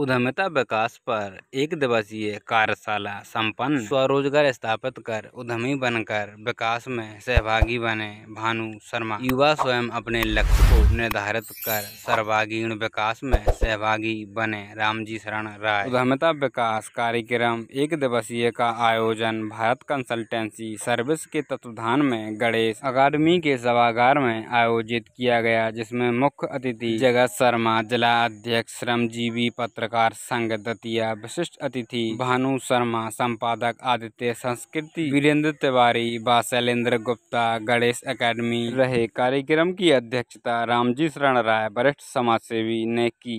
उद्यमिता विकास पर एक दिवसीय कार्यशाला संपन्न। स्वरोजगार स्थापित कर उद्यमी बनकर विकास में सहभागी बने भानु शर्मा। युवा स्वयं अपने लक्ष्य को निर्धारित कर सर्वांगीण विकास में सहभागी बने रामजी शरण राय। उद्यमिता विकास कार्यक्रम एक दिवसीय का आयोजन भारत कंसल्टेंसी सर्विस के तत्वाधान में गणेश अकादमी के सभागार में आयोजित किया गया, जिसमें मुख्य अतिथि जगत शर्मा, जिला अध्यक्ष श्रमजीवी पत्रकार संघ दतिया, विशिष्ट अतिथि भानु शर्मा, संपादक आदित्य संस्कृति, वीरेंद्र तिवारी व शैलेंद्र गुप्ता गणेश अकादमी रहे। कार्यक्रम की अध्यक्षता रामजी शरण राय वरिष्ठ समाजसेवी ने की।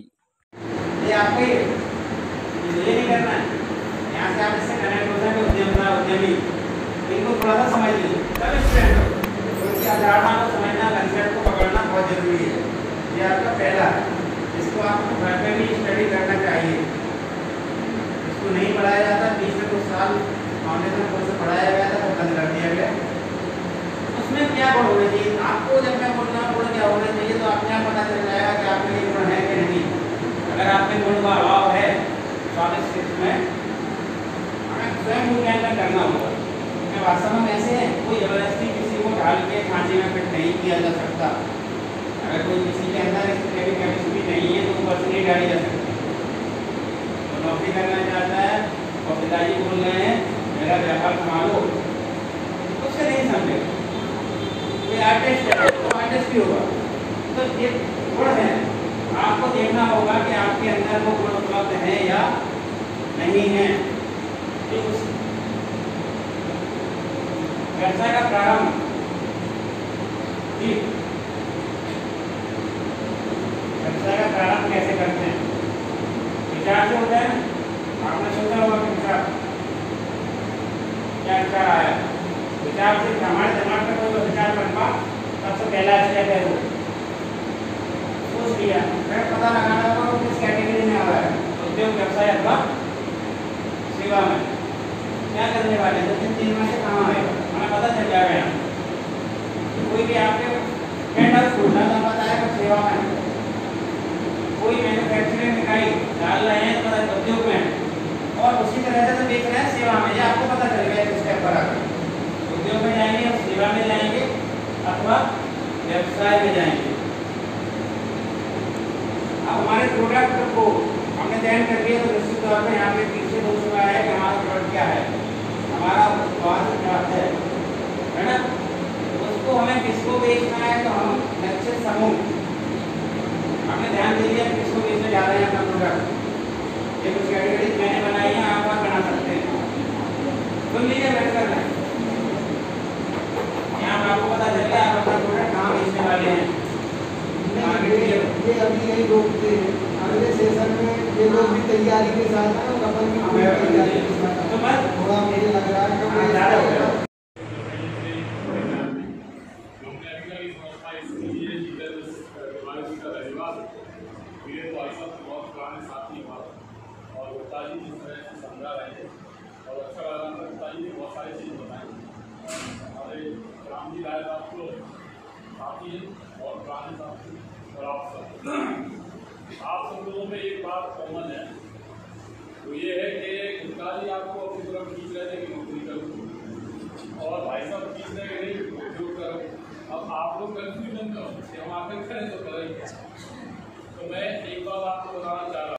ये आपका पहला, इसको आपको घर पे भी स्टडी करना चाहिए। इसको नहीं पढ़ाया जाता, 20 से 2 साल फाउंडेशन कोर्स से पढ़ाया गया था, तो बंद कर दिया गया। उसमें क्या गुण होने चाहिए आपको? जब मैं बोल रहा हूँ गुण क्या होने चाहिए, तो अपने आप पता चल जाएगा कि आपके लिए गुण है कि नहीं। अगर आपके गुण का अभाव है स्वास्थ्य क्षेत्र में, हमें स्वयं मूल्यांकन करना होगा। वास्तव में ऐसे है, कोई जबरदस्ती किसी को ढाल के खांचे में फिट नहीं किया जा सकता। अगर कोई किसी के अंदर कैपेसिटी नहीं है तो ऊपर से नहीं डाली जा सकती। तो नौकरी करना चाहता है और पिताजी बोल रहे हैं मेरा व्यापार संभालो, उससे नहीं समझेगा। कोई आर्टिस्ट है तो आर्टिस्ट भी होगा। तो ये गुण है, आपको देखना होगा कि आपके अंदर वो गुण उपलब्ध है या नहीं है। व्यवसाय का प्रारंभ व्यवसाय का प्रारंभ कैसे करते हैं? विचार से होता है। आपने सोचा होगा कि विचार क्या विचार आया, विचार से हमारे दिमाग में कोई विचार बनवा, सबसे पहला स्टेप है वो सोच लिया। फिर पता लगाना होगा वो किस कैटेगरी में आ रहा है, उद्योग व्यवसाय अथवा सेवा में क्या करने वाले, 2-3 में से कहाँ आएगा हमें पता चल जाएगा। कोई भी आपके कैंडल खोलना तो बताएगा सेवा में, कोई मैन्युफैक्चरिंग इकाई डाल रहे हैं तो उद्योग में, और उसी तरह से बेच रहे हैं सेवा में। ये आपको पता चल गया इस स्टेप पर आकर उद्योग में जाएंगे और सेवा में जाएंगे अथवा व्यवसाय में जाएंगे। अब हमारे प्रोडक्ट को हमने चयन कर लिया, तो निश्चित तौर पर यहाँ पे पीछे दोस्तों आया कि हमारा प्रोडक्ट क्या है, हमारा उत्पाद क्या है ना। उसको हमें किसको बेचना है, तो हम लक्ष्य समूह हमने ध्यान दे दिया किसको बेचने जा रहे हैं अपना प्रोडक्ट। ये कुछ कैटेगरी मैंने बनाई है, आप बना सकते हैं। सुन लीजिए बैठकर में, यहाँ पर आपको पता चल गया आप अपना प्रोडक्ट कहाँ बेचने वाले हैं। ये अभी यही रोकते हैं, अगले सेशन में ये लोग भी तैयारी के साथ हैं और अपन भी तैयारी के साथ। तो बस थोड़ा मुझे लग रहा है कि ज़्यादा हो गया। और पिताजी जिस तरह से समझा रहे हैं और अच्छा लगा, पिताजी ने बहुत सारी चीज़ बताई। हमारे रामजी राय साहब को साथी हैं और पुराने साथी, और आप सब लोगों में एक बात कॉमन है, तो ये है कि पिताजी आपको अपनी तरफ खींच रहे थे कि नौकरी करो, और भाई साहब खींच रहे कि नहीं उद्योग करो। अब आप लोग कंफ्यूजन करो कि हम आखिर करें तो करें। तो मैं एक बात आपको बताना चाह रहा हूँ।